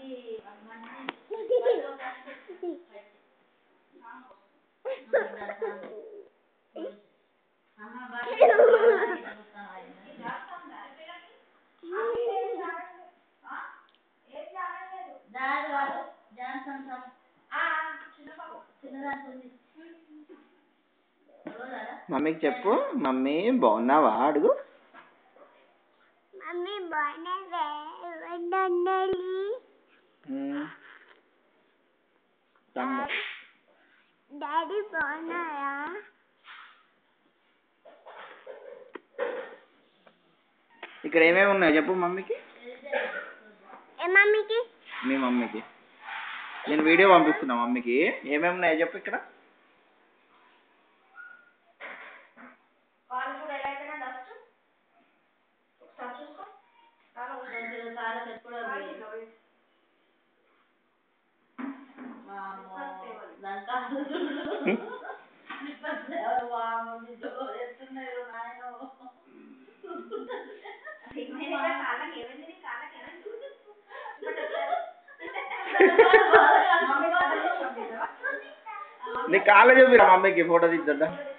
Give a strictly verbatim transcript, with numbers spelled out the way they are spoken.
మమ్మీకి చెప్పు, మమ్మీ బాగున్నావా అడుగు. మమ్మీ బాగున్నావా, డాడీ బాగున్నారా? ఇక్కడ ఏమేమి ఉన్నాయో చెప్పు మమ్మీకి. మమ్మీకి మీ మమ్మీకి నేను వీడియో పంపిస్తున్నా. మమ్మీకి ఏమేమి ఉన్నాయో చెప్పు. ఇక్కడ నీ కాళ్ళ చూపిరా మమ్మీకి, ఫోటో తీద్దా.